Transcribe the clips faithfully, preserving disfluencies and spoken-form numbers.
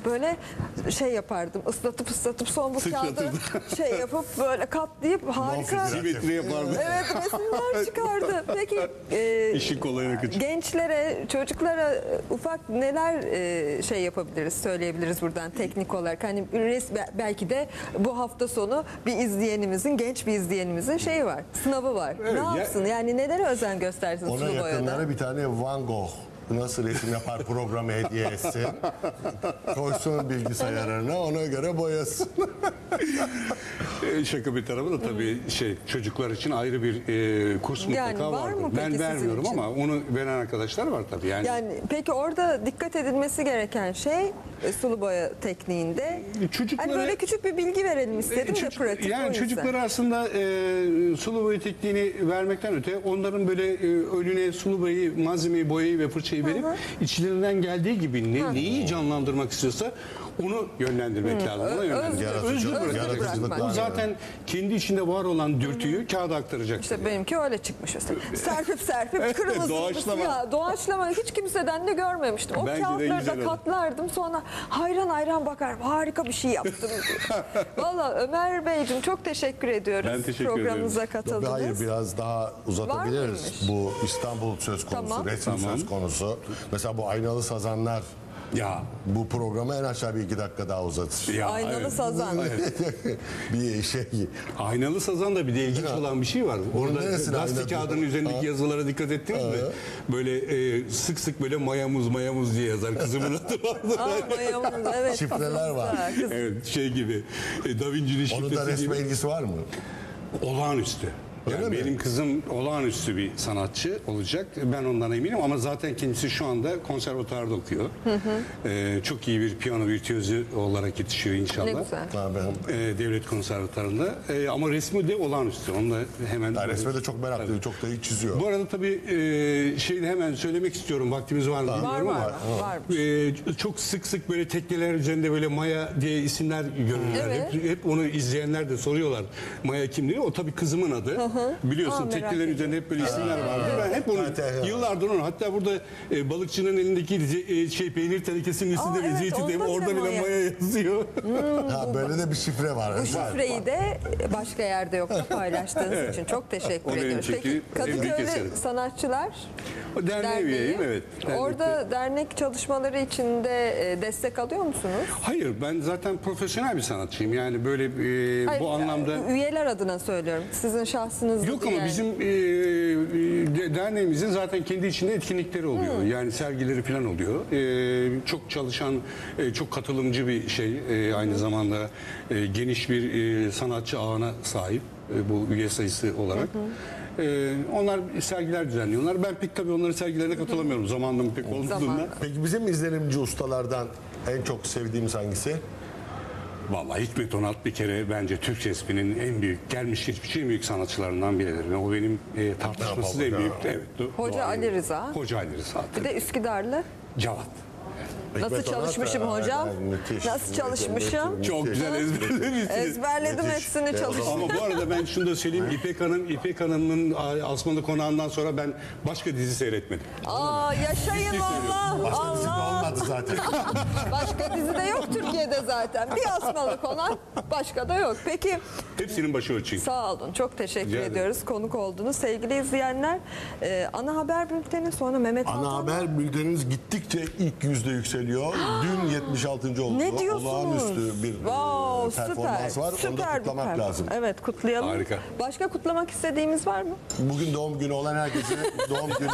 böyle şey yapardım. Islatıp ıslatıp son bu kağıdı şey yapıp böyle katlayıp harika simetri yapardı. evet resimler çıkardı. Peki e, İşin kolayına kaçır. gençlere, çocuklara ufak neler e, şey yapabiliriz, söyleyebiliriz buradan teknik olarak. Hani res, belki de bu hafta sonu bir izleyenimizin, genç bir izleyenimizin şeyi var, sınavı var. Evet, ne ya- yapsın? Yani nelere özen göstersin Ona sulu boyada? yakınlara bir tane Van Gogh nasıl resim yapar programı hediye etsin. Koysun bilgisayarına, ona göre boyasın. E, Şaka bir tarafa da tabii şey çocuklar için ayrı bir e, kurs Yani mutlaka var vardır. mı peki Ben sizin vermiyorum için? ama onu veren arkadaşlar var tabii. Yani, Yani peki orada dikkat edilmesi gereken şey e, sulu boya tekniğinde. çocuklara Hani böyle küçük bir bilgi verelim istedim de Çocuk- pratik. o yani yüzden. çocuklara aslında e, sulu boya tekniğini vermekten öte onların böyle e, önüne sulu boyayı, malzemeyi, boyayı ve fırçayı verip içlerinden geldiği gibi ne, neyi canlandırmak istiyorsa onu yönlendirmek lazım. Ona yönlendirmek. Yaratıcı- Özgür bırakacaksın. yaratıcılık Bu var zaten kendi içinde var olan dürtüyü kağıda aktaracak. İşte benimki öyle çıkmış mesela. Serpip serpip kırmızı, Doğaçlama. siyah. Doğaçlama hiç kimseden de görmemiştim. O Bence de kağıtları güzel da oldu. katlardım. Sonra hayran hayran bakarım. Harika bir şey yaptım diye. Valla Ömer Beyciğim çok teşekkür ediyoruz. Ben teşekkür Programımıza ederim. katıldınız. Hayır, biraz daha uzatabiliriz. mıymış? Bu İstanbul söz konusu, Tamam. resim Tamam. söz konusu. Mesela bu Aynalı Sazanlar Ya. bu programı en aşağı bir iki dakika daha uzatır. Ya, Aynalı evet. sazan. bir şey. Aynalı sazan da bir de ilginç olan bir şey var. Orada neresine gazete ayna- kağıdının üzerindeki yazılara dikkat ettiniz mi? Böyle e, sık sık böyle mayamuz mayamuz diye yazar. Kızımın adı vardı. Aa, mayamız, evet. Şifreler var. Ha, kız- Evet, şey gibi. E, Da Vinci'nin Onun da şifresi resme gibi. ilgisi var mı? Olağanüstü. Öyle Yani mi? benim kızım olağanüstü bir sanatçı olacak. Ben ondan eminim ama zaten kendisi şu anda konservatuarda okuyor. Ee, çok iyi bir piyano virtüözü olarak yetişiyor inşallah. Ne güzel. Ha, ben, Ee, devlet konservatuarında. Ee, ama resmi de olağanüstü. Onu da hemen... ben resme de çok meraklıyım. Çok da iyi çiziyor. Bu arada tabii e, şeyi de hemen söylemek istiyorum. Vaktimiz var mı Var bilmiyorum var. ama. Varmış. E, çok sık sık böyle tekneler üzerinde böyle Maya diye isimler görürler. Evet. Hep, hep onu izleyenler de soruyorlar. Maya kim diye. O tabii kızımın adı. Biliyorsun Aa, merak teknelerin ediyorum. üzerinde hep böyle isimler vardı. Ben hep onu Zaten- yıllardır onu. Hatta burada e, balıkçının elindeki e, şey peynir tenekesinin üstünde Aa, ve evet, zeytin de onda orada bile bile Maya. Maya yazıyor. Ha, böyle de bir şifre var. Bu Özel. şifreyi de başka yerde yok da paylaştığınız için çok teşekkür O benim ediyoruz. Peki çeki- en büyük Kadıköy'lü eserim. sanatçılar O derneğe Derneği. üyeyim, evet. Dernekte. Orada dernek çalışmaları içinde e, destek alıyor musunuz? Hayır, ben zaten profesyonel bir sanatçıyım. Yani böyle e, Hayır, bu anlamda... üyeler adına söylüyorum. Sizin şahsınız Yok değil ama yani. bizim e, de- derneğimizin zaten kendi içinde etkinlikleri oluyor. Yani sergileri falan oluyor. E, çok çalışan, e, çok katılımcı bir şey. E, aynı zamanda e, geniş bir e, sanatçı ağına sahip e, bu üye sayısı olarak. E, onlar sergiler düzenliyorlar. Ben pek tabii onların sergilerine katılamıyorum. Zamanım pek olmadığından. Zaman. Peki bizim izlenimci ustalardan en çok sevdiğimiz hangisi? Vallahi Hikmet Onat bir kere bence Türk resminin en büyük, gelmiş geçmiş en büyük sanatçılarından biridir. Ve o benim e, tartışmasız en Ya, büyük. Evet, do- Hoca doğru. Ali Rıza. Hoca Ali Rıza. Bir de Üsküdarlı. Cavat. Nasıl Hikmet Onat çalışmışım da- hocam? yani müthiş. Nasıl çalışmışım? Müthiş. Çok güzel ezberlemişsiniz. Ezberledim Müthiş. hepsini E, o çalıştım. Ama bu arada ben şunu da söyleyeyim. İpek Hanım, İpek Hanım'ın Asmalı Konağı'ndan sonra ben başka dizi seyretmedim. Aa yaşayın valla. Başka dizide Allah. olmadı zaten. Başka dizide yok Türkiye'de zaten. Bir Asmalı Konak, başka da yok. Peki Hepsinin başı ölçüyü. sağ olun. Çok teşekkür Rica ederim. ediyoruz. Konuk oldunuz. Sevgili izleyenler, e, ana haber bülteni sonra Mehmet Ana Altan. haber bülteniniz gittikçe ilk yüzde yükseliyor. Dün yetmiş altıncı oldu. Ne diyorsunuz? Olağanüstü bir Wow, e, performans süper. var. Onu da Süper bir kutlamak performans. lazım. Evet, kutlayalım. Harika. Başka kutlamak istediğimiz var mı? Bugün doğum günü olan herkese doğum günü.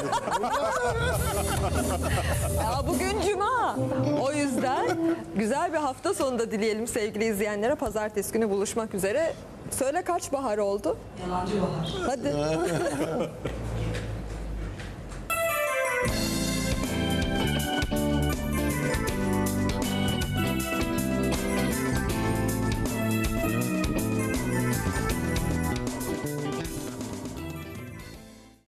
Ya bugün cuma. O yüzden güzel bir hafta sonunda dileyelim sevgili izleyenlere. Pazartesi günü buluşmak üzere. Söyle kaç bahar oldu? Yalancı bahar. Hadi.